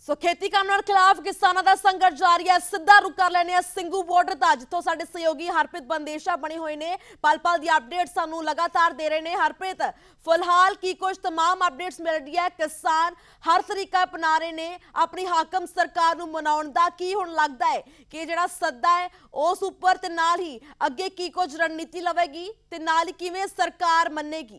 सो खेती कानून खिलाफ किसानों का संघर्ष जारी है। सीधा रुख कर लेने ਸਿੰਘੂ बॉर्डर का, जिथों साडे सहयोगी हरप्रीत बंदेशा बने हुए ने। पल पल की अपडेट सानू लगातार दे रहे हैं। हरप्रीत, फिलहाल की कुछ तमाम अपडेट्स मिल रही है। किसान हर तरीका अपना रहे ने अपनी हाकम सरकार नू मनाउण दा। की हुण लगदा है कि जिहड़ा सद्दा है उस उपर ते नाल ही अगे की कुछ रणनीति लवेगी ते नाल ही किवें सरकार मन्नेगी?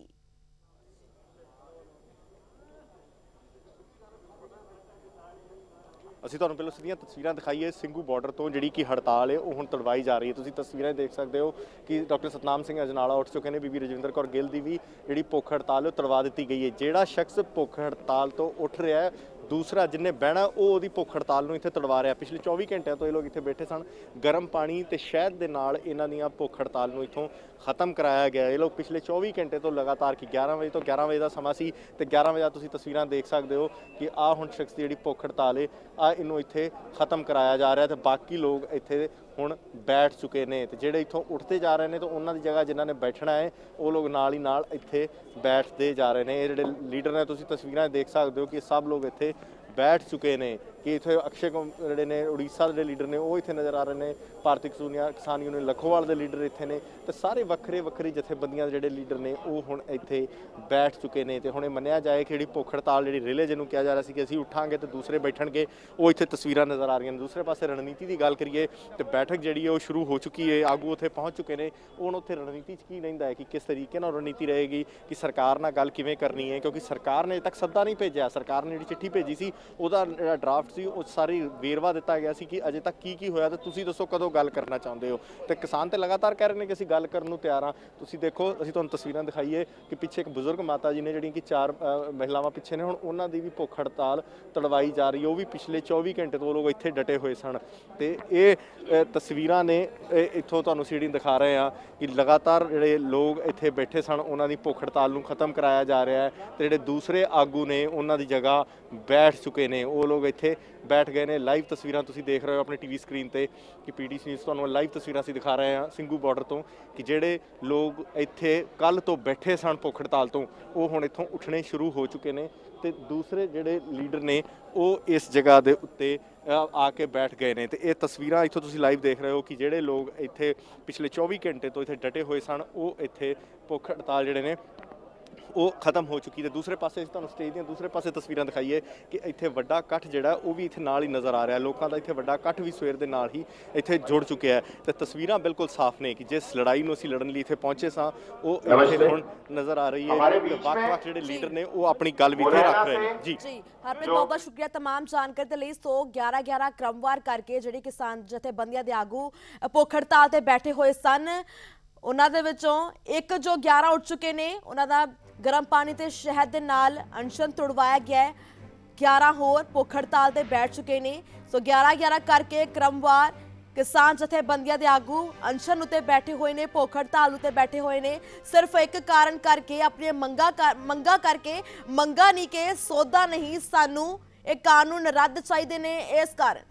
ਅਸੀਂ ਤੁਹਾਨੂੰ ਪਹਿਲਾਂ ਸਿੱਧੀਆਂ ਤਸਵੀਰਾਂ ਦਿਖਾਈਏ ਸਿੰਘੂ ਬਾਰਡਰ ਤੋਂ ਜਿਹੜੀ ਕਿ ਹੜਤਾਲ ਹੈ ਉਹ ਹੁਣ ਤੜਵਾਈ ਜਾ ਰਹੀ ਹੈ। ਤੁਸੀਂ ਤਸਵੀਰਾਂ ਦੇਖ ਸਕਦੇ ਹੋ ਕਿ ਡਾਕਟਰ ਸਤਨਾਮ ਸਿੰਘ ਅਜਨਾਲਾ ਉੱਠ ਚੁੱਕੇ ਨੇ। ਬੀਬੀ ਰਜਿੰਦਰ ਕੌਰ ਗਿੱਲ ਦੀ ਵੀ ਜਿਹੜੀ ਭੁੱਖ ਹੜਤਾਲ ਹੈ ਉਹ ਤੜਵਾ ਦਿੱਤੀ ਗਈ ਹੈ। ਜਿਹੜਾ ਸ਼ਖਸ ਭੁੱਖ ਹੜਤਾਲ ਤੋਂ ਉੱਠ ਰਿਹਾ ਹੈ, दूसरा जिन्हें बहना वो ओदी भुख हड़ताल इत्थे तड़वा रहा। पिछले 24 घंटे तो ये लोग इत्थे बैठे सन। गर्म पानी ते शहद दे नाल इन्हां दीयां भुख हड़ताल इत्थों खत्म कराया गया। ये लोग पिछले 24 घंटे तो लगातार कि 11 बजे तो 11 बजे का समा सी ते 11 बजे तुसीं तस्वीरां देख सकते हो कि आ हुण शख्स दी जिहड़ी भुख हड़ताल है आ इनू इत्थे खत्म कराया जा रहा है। तो बाकी लोग इत्थे हुण बैठ चुके ने ते जिहड़े इत्थों उठते जा रहे हैं तो उन्हां दी जगह जिन्हां ने बैठना है वो लोग नाल ही नाल इत्थे बैठते जा रहे हैं। ये जिहड़े लीडर ने तुसीं तस्वीरां देख सकते हो कि सब लोग इत्थे बैठ चुके ने। कि इत्थे अक्षय जिहड़े ने उड़ीसा के लीडर ने वो इत्थे नज़र आ रहे हैं। भारतीय किसान यूनियन लखोवाल के लीडर इत्थे ने तो सारे वक्रे वक्री जथेबंदियां जिहड़े लीडर ने वो हुण इत्थे बैठ चुके ने। तो हुण मन्निया जाए कि जिहड़ी भुख हड़ताल जिहड़ी रिले जिन्होंने कहा जा रहा है कि असीं उठांगे तो दूसरे बैठणगे, वो इत्थे तस्वीरां नज़र आ रही हैं। दूसरे पासे रणनीति की गल करिए तो बैठक जिहड़ी है वो शुरू हो चुकी है। आगू उत्थे पहुँच चुके हैं। हुण उत्थे रणनीति की रहिंदा है कि किस तरीके नाल रणनीति रहेगी कि सरकार नाल गल किवें करनी है, क्योंकि सरकार ने अजे तक सद्दा नहीं भेजिया। सरकार ने जिहड़ी चिट्ठी भेजी सी उहदा जिहड़ा ड्राफ्ट सी वो सारी वेरवा दिता गया सी कि अजे तक की होया ते तुसीं दसो कदों गल करना चाहुंदे हो। तो किसान तो लगातार कह रहे हैं कि असीं गल करन नूं तैयार हाँ। तुसीं देखो असीं तुहानूं तस्वीरां दिखाईए कि पिछे एक बजुर्ग माता जी ने जिहड़ियां कि 4 महिलावां पिछे ने, हुण उन्हां दी भी भुख हड़ताल तड़वाई जा रही है। वो भी पिछले 24 घंटे तो लोग इत्थे डटे हुए सन। ते ये तस्वीरां ने इत्थों तुहानूं सीढ़ी दिखा रहे हैं कि लगातार जिहड़े लोग इत्थे बैठे सन उन्हां दी भुख हड़ताल नूं खत्म कराया जा रहा है। ते जिहड़े दूसरे आगू ने उन्हां दी जगह बैठ चुके ने, वो लोग इत्थे बैठ गए ने। लाइव तस्वीरां तुसीं देख रहे हो अपने टीवी स्क्रीन ते कि पीटीसी न्यूज़ तुहानूं लाइव तस्वीरां असीं दिखा रहे हैं ਸਿੰਘੂ बार्डर तो कि जिहड़े लोग इत्थे कल तो बैठे सन भुख हड़ताल तो वो हुण इत्थों उठने शुरू हो चुके ने। ते दूसरे जिहड़े लीडर ने वो इस जगह दे उत्ते आके बैठ गए ने। तो ये तस्वीरां इत्थों तुसीं लाइव देख रहे हो कि जिहड़े लोग इत्थे पिछले 24 घंटे तो इत्थे डटे हुए सन वो इत्थे भुख हड़ताल जिहड़े ने वो खत्म हो चुकी है। दूसरे पासे तुहानूं स्टेज दी दूसरे पासे तस्वीरां दिखाईए कि इत्थे वड्डा इकट्ठ जिहड़ा वो भी इत्थे नाल ही नज़र आ रहा है। लोगों का इत्थे वड्डा इकट्ठ भी सवेर दे नाल ही इत्थे जुड़ चुके हैं। तो तस्वीरां बिल्कुल साफ ने कि जिस लड़ाई नूं असीं लड़न लई इत्थे पहुंचे सां वो इत्थे हुण नज़र आ रही है। ते वख-वख जिहड़े लीडर ने वो अपनी गल भी इत्थे रख रहे हैं। जी हरप्रीत, बहुत बहुत शुक्रिया तमाम जानकारी के लिए। 111 क्रमवार करके जिहड़ी किसान जथेबंदियां दे आगू भुख हड़ताल ते बैठे हुए सन, उन्हां दे विचों एक जो 11 उठ चुके ने, उन्हां दा गर्म पानी ते शहद दे नाल अनशन तुड़वाया गया है। 11 होर भुख हड़ताल ते बैठ चुके ने। सो 11-11 करके क्रमवार किसान जथेबंदियां दे आगू अनशन उत्ते बैठे हुए ने, भुख हड़ताल उत्ते बैठे हुए ने। सिर्फ एक कारण करके अपनी मंगा करके, मंगा नहीं कि सौदा नहीं, सानू एक कानून रद्द चाहिए ने। इस कारण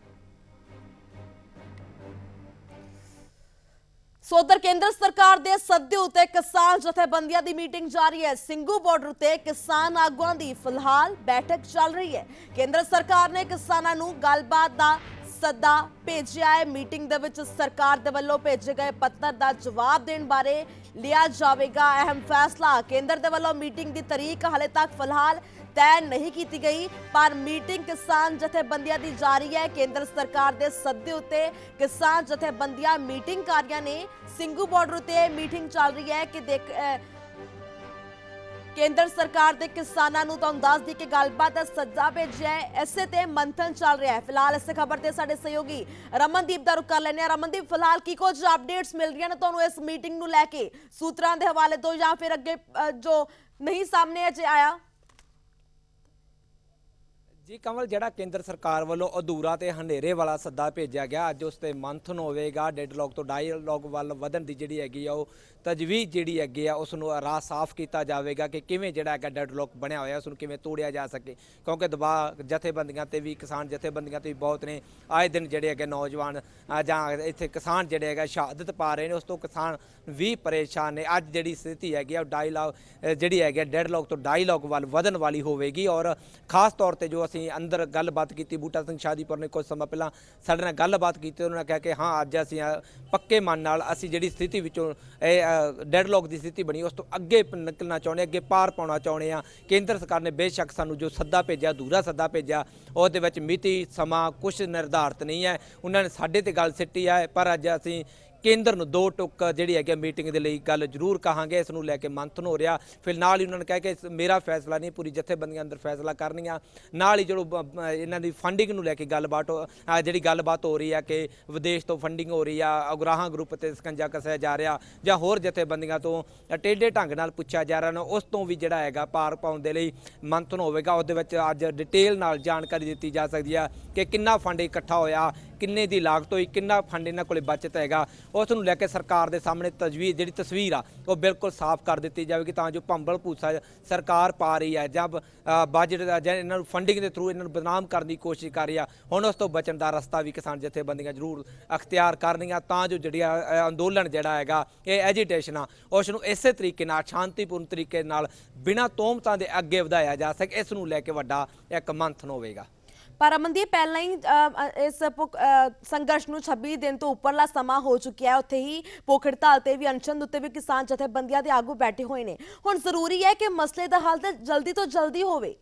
सो उधर केंद्र सरकार दे सद्दे उत्ते किसान जथेबंदियां दी मीटिंग जारी है। ਸਿੰਘੂ बार्डर उत्ते किसान आगुआं दी फिलहाल बैठक चल रही है। केंद्र सरकार ने किसानां नूं गलबात दा सद्दा भेजिया है। मीटिंग दे विच सरकार दे वल्लों भेजे गए पत्तर दा जवाब देण बारे लिया जावेगा अहम फैसला। केंद्र दे वल्लों मीटिंग दी तारीख हाले तक फिलहाल तय नहीं की गई, पर मीटिंग किसान जथेबंदियां दी जारी है। केंद्र सरकार दे सद्दे उत्ते किसान जथेबंदियां मीटिंग कर रही ने। ਸਿੰਘੂ बार्डर उत्ते मीटिंग चल रही है कि केंद्र सरकार के किसानों नूं तुहानूं दस दी कि गलबात दा सद्दा भेजिया है। इसे ते मंथन चल रहा है। फिलहाल इस खबर से साडे सहयोगी रमनदीप दा रुख कर लैंदे। रमनदीप, फिलहाल की कुछ अपडेट्स मिल रही ने तुहानूं इस मीटिंग नूं लैके सूत्रां दे हवाले तो, या फिर अगे जो नहीं सामने अजे आया? जी कमल, जिहड़ा केंद्र सरकार वालों अधूरा ते हनेरे वाला सद्दा भेजा गया, अज उस ते मंथन होवेगा। डेडलॉक तो डायलॉग वाल वधन दी जिहड़ी हैगी आ तजवीज़ जिहड़ी हैगी आ उसनूं राह साफ किया जाएगा कि किवें जिहड़ा हैगा डेडलॉक बनया होया उसनूं किवें तोड़िया जा सके, क्योंकि दबाव जथेबंदियां ते भी किसान जथेबंदियां ते भी बहुत ने। आए दिन जिहड़े हैगे नौजवान जां इत्थे किसान जिहड़े हैगे शहादत पा रहे हैं, उस तो किसान भी परेशान ने। अज जिहड़ी स्थिति हैगी डायलॉग जिहड़ी हैगी डेडलॉक तो डायलॉग वाल वधन वाली होवेगी और खास तौर पर जो ਅਸੀਂ ਅੰਦਰ ਗੱਲਬਾਤ ਕੀਤੀ। ਬੂਟਾ ਸਿੰਘ ਸ਼ਾਦੀਪੁਰ ਨੇ ਕੁਝ ਸਮਾਂ ਪਹਿਲਾਂ ਸਾਡੇ ਨਾਲ ਗੱਲਬਾਤ ਕੀਤੀ। ਉਹਨਾਂ ਨੇ ਕਿਹਾ ਕਿ ਹਾਂ ਅੱਜ ਅਸੀਂ ਪੱਕੇ ਮਨ ਨਾਲ ਅਸੀਂ ਜਿਹੜੀ ਸਥਿਤੀ ਵਿੱਚੋਂ ਇਹ ਡੈਡਲੌਕ ਦੀ ਸਥਿਤੀ ਬਣੀ ਉਸ ਤੋਂ ਅੱਗੇ ਨਿਕਲਣਾ ਚਾਹੁੰਦੇ, ਅੱਗੇ ਪਾਰ ਪਾਉਣਾ ਚਾਹੁੰਦੇ ਹਾਂ। ਕੇਂਦਰ ਸਰਕਾਰ ਨੇ ਬੇਸ਼ੱਕ ਸਾਨੂੰ ਜੋ ਸੱਦਾ ਭੇਜਿਆ, ਅਧੂਰਾ ਸੱਦਾ ਭੇਜਿਆ, ਉਹਦੇ ਵਿੱਚ ਮਿਤੀ ਸਮਾਂ ਕੁਛ ਨਿਰਧਾਰਿਤ ਨਹੀਂ ਹੈ। ਉਹਨਾਂ ਨੇ ਸਾਡੇ ਤੇ ਗੱਲ ਸਿੱਟੀ ਹੈ, ਪਰ ਅੱਜ ਅਸੀਂ ਕੇਂਦਰ ਨੂੰ 2 ਟੁਕ ਜਿਹੜੀ ਹੈਗੀ ਮੀਟਿੰਗ ਦੇ ਲਈ ਗੱਲ ਜ਼ਰੂਰ ਕਹਾਂਗੇ। ਇਸ ਨੂੰ ਲੈ ਕੇ ਮੰਥਨ ਹੋ ਰਿਹਾ। ਫਿਰ ਨਾਲ ਹੀ ਉਹਨਾਂ ਨੇ ਕਿਹਾ ਕਿ ਮੇਰਾ ਫੈਸਲਾ ਨਹੀਂ, ਪੂਰੀ ਜਥੇਬੰਦੀਆਂ ਅੰਦਰ ਫੈਸਲਾ ਕਰਨੀਆਂ। ਨਾਲ ਹੀ ਜਦੋਂ ਇਹਨਾਂ ਦੀ ਫੰਡਿੰਗ ਨੂੰ ਲੈ ਕੇ ਗੱਲਬਾਤ ਜਿਹੜੀ ਗੱਲਬਾਤ ਹੋ ਰਹੀ ਆ ਕਿ ਵਿਦੇਸ਼ ਤੋਂ ਫੰਡਿੰਗ ਹੋ ਰਹੀ ਆ, ਉਗਰਾਹਾਂ ਗਰੁੱਪ ਤੇ ਸਕੰਜਾ ਕੱਸਿਆ ਜਾ ਰਿਹਾ ਜਾਂ ਹੋਰ ਜਥੇਬੰਦੀਆਂ ਤੋਂ ਟੇਢੇ ਢੰਗ ਨਾਲ ਪੁੱਛਿਆ ਜਾ ਰਿਹਾ, ਉਸ ਤੋਂ ਵੀ ਜਿਹੜਾ ਹੈਗਾ ਪਾਰ ਪਾਉਣ ਦੇ ਲਈ ਮੰਥਨ ਹੋਵੇਗਾ। ਉਹਦੇ ਵਿੱਚ ਅੱਜ ਡਿਟੇਲ ਨਾਲ ਜਾਣਕਾਰੀ ਦਿੱਤੀ ਜਾ ਸਕਦੀ ਆ ਕਿ ਕਿੰਨਾ ਫੰਡ ਇਕੱਠਾ ਹੋਇਆ, ਕਿੰਨੇ ਦੀ ਲਾਗਤ ਹੋਈ, ਕਿੰਨਾ ਫੰਡ ਇਹਨਾਂ ਕੋਲ ਬਚਤ ਹੈਗਾ। ਉਸ ਨੂੰ ਲੈ ਕੇ ਸਰਕਾਰ ਦੇ ਸਾਹਮਣੇ ਤਜਵੀਜ਼ ਜਿਹੜੀ ਤਸਵੀਰ ਆ ਉਹ ਬਿਲਕੁਲ ਸਾਫ਼ ਕਰ ਦਿੱਤੀ ਜਾਵੇਗੀ, ਤਾਂ ਜੋ ਭੰਬਲ ਭੂਸਾ ਸਰਕਾਰ ਪਾ ਰਹੀ ਹੈ ਜਦ ਬਜਟ ਜਾਂ ਇਹਨਾਂ ਨੂੰ ਫੰਡਿੰਗ ਦੇ ਥਰੂ ਇਹਨਾਂ ਨੂੰ ਬਦਨਾਮ ਕਰਨ ਦੀ ਕੋਸ਼ਿਸ਼ ਕਰ ਰਹੀ ਆ, ਹੁਣ ਉਸ ਤੋਂ ਬਚਣ ਦਾ ਰਸਤਾ ਵੀ ਕਿਸਾਨ ਜਥੇਬੰਦੀਆਂ ਜ਼ਰੂਰ ਅਖਤਿਆਰ ਕਰਨੀਆਂ, ਤਾਂ ਜੋ ਜਿਹੜੀ ਅੰਦੋਲਨ ਜਿਹੜਾ ਹੈਗਾ ਇਹ ਐਜੀਟੇਸ਼ਨ ਆ ਉਸ ਨੂੰ ਇਸੇ ਤਰੀਕੇ ਨਾਲ ਸ਼ਾਂਤੀਪੂਰਨ ਤਰੀਕੇ ਨਾਲ ਬਿਨਾਂ ਤੋਹਮਤਾਂ ਦੇ ਅੱਗੇ ਵਧਾਇਆ ਜਾ ਸਕੇ। ਇਸ ਨੂੰ ਲੈ ਕੇ ਵੱਡਾ ਇੱਕ ਮੰਥਨ ਹੋਵੇਗਾ। ਪਰ ਅਮਨਦੀਪ ਪਹਿਲਾਂ ਹੀ ਇਸ ਸੰਘਰਸ਼ ਨੂੰ 26 ਦਿਨ ਤੋਂ ਉੱਪਰਲਾ ਸਮਾਂ ਹੋ ਚੁੱਕਿਆ ਹੈ। ਉੱਥੇ ਹੀ ਭੁੱਖ ਹੜਤਾਲ ਤੇ ਵੀ, ਅਨਸ਼ਨ ਉੱਤੇ ਵੀ ਕਿਸਾਨ ਜਥੇਬੰਦੀਆਂ ਦੇ ਆਗੂ ਬੈਠੇ ਹੋਏ ਨੇ। ਹੁਣ ਜ਼ਰੂਰੀ ਹੈ ਕਿ ਮਸਲੇ ਦਾ ਹੱਲ ਤਾਂ ਜਲਦੀ ਤੋਂ ਜਲਦੀ ਹੋਵੇ।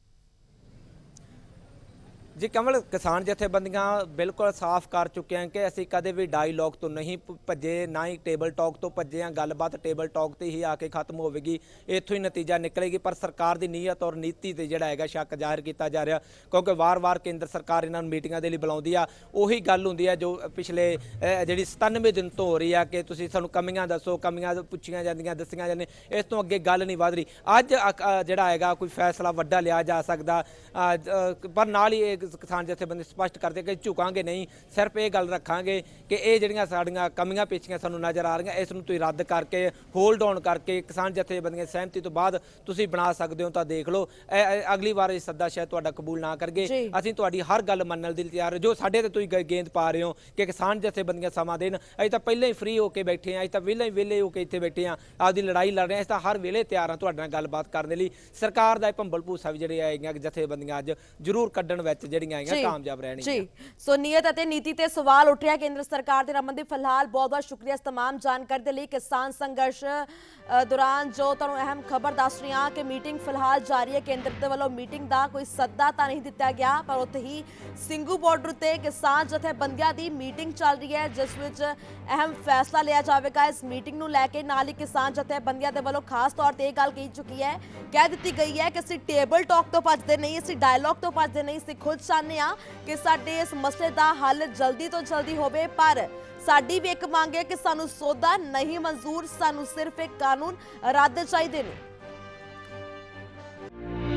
जी कमल, किसान जथेबंदियां बिल्कुल साफ कर चुके हैं कि असी कदे भी डायलॉग तो नहीं भजे, ना ही टेबल टॉक तो भजे हैं। गलबात टेबल टॉक से ही आके खत्म होगी, इत्थों ही नतीजा निकलेगी। पर सरकार की नीयत और नीति से जिहड़ा हैगा शक जाहिर किया जा रहा, क्योंकि वार वार केंद्र सरकार इन्हां नूं मीटिंगां दे लई बुलाउंदी आ। उही गल हुंदी है जो पिछले जिहड़ी 97 दिन तो हो रही है कि तुसीं सानूं कमियां दसो, कमियां पुछियां जांदियां, दस्सियां जांदियां, इस तो अगे गल नहीं वध रही। अज जिहड़ा हैगा कोई फैसला वड्डा लिया जा सकदा, पर नाल ही किसान जथेबंदी स्पष्ट करते कि झुकांगे नहीं, सिर्फ ये गल रखांगे कि ये जिहड़ियां साडीआं कमियां पेचियां सानूं नज़र आ रही इस नूं तुसीं रद्द करके होल्ड ऑन करके किसान जथेबंदियां सहमति तो बाद तुसीं बना सकदे हो, तां देख लो अगली बार इह सद्दा शायद तुहाडा कबूल ना करगे। असीं तुहाडी हर गल मनण लई तैयार, जो साडे ते तुसीं गेंद पा रहे हो कि किसान जथेबंदियां समा देण, असीं तां पहिलां ही फ्री होके बैठे हैं, असीं तां पहिलां ही वेले होके इत्थे बैठे हैं, आपदी लड़ाई लड़ रहे हैं, असीं तां हर वेले तैयार हां तुहाडे नाल गलबात करने लई। सरकार दा भंबल भूसा भी जिहड़े आएगीਆਂ जथेबंदियां अज जरूर कड्ढण विच जिहड़ियां आएगीਆਂ कामयाब रहणगीਆਂ। जी, सो नीयत ਅਤੇ ਨੀਤੀ ਤੇ सवाल उठ रहा केंद्र सरकार ਦੇ। रमनदीप फिलहाल बहुत बहुत शुक्रिया इस तमाम जानकारी के लिए। किसान संघर्ष दौरान जो तुहानूं अहम खबर दस रही हाँ कि मीटिंग फिलहाल जारी है। केंद्र के वालों मीटिंग का कोई सद्दा तो नहीं दिता गया, पर उत्थे ही ਸਿੰਘੂ बॉर्डर ते किसान जथेबंदियां दी मीटिंग चल रही है, जिस विच अहम फैसला लिया जाएगा। इस मीटिंग नूं लैके नाल ही किसान जथेबंदियां दे वालों खास तौर पर यह गल कही चुकी है, कह दी गई है कि असीं टेबल टॉक तो भजदे नहीं, असीं डायलॉग तो भजदे नहीं, असीं खुद चाहते हैं कि साडे इस मसले का हल जल्दी तो जल्दी होवे। पर साडी भी एक मंग है कि सानू सौदा नहीं मंजूर, सानू सिर्फ एक कानून रद्द चाहिए ने।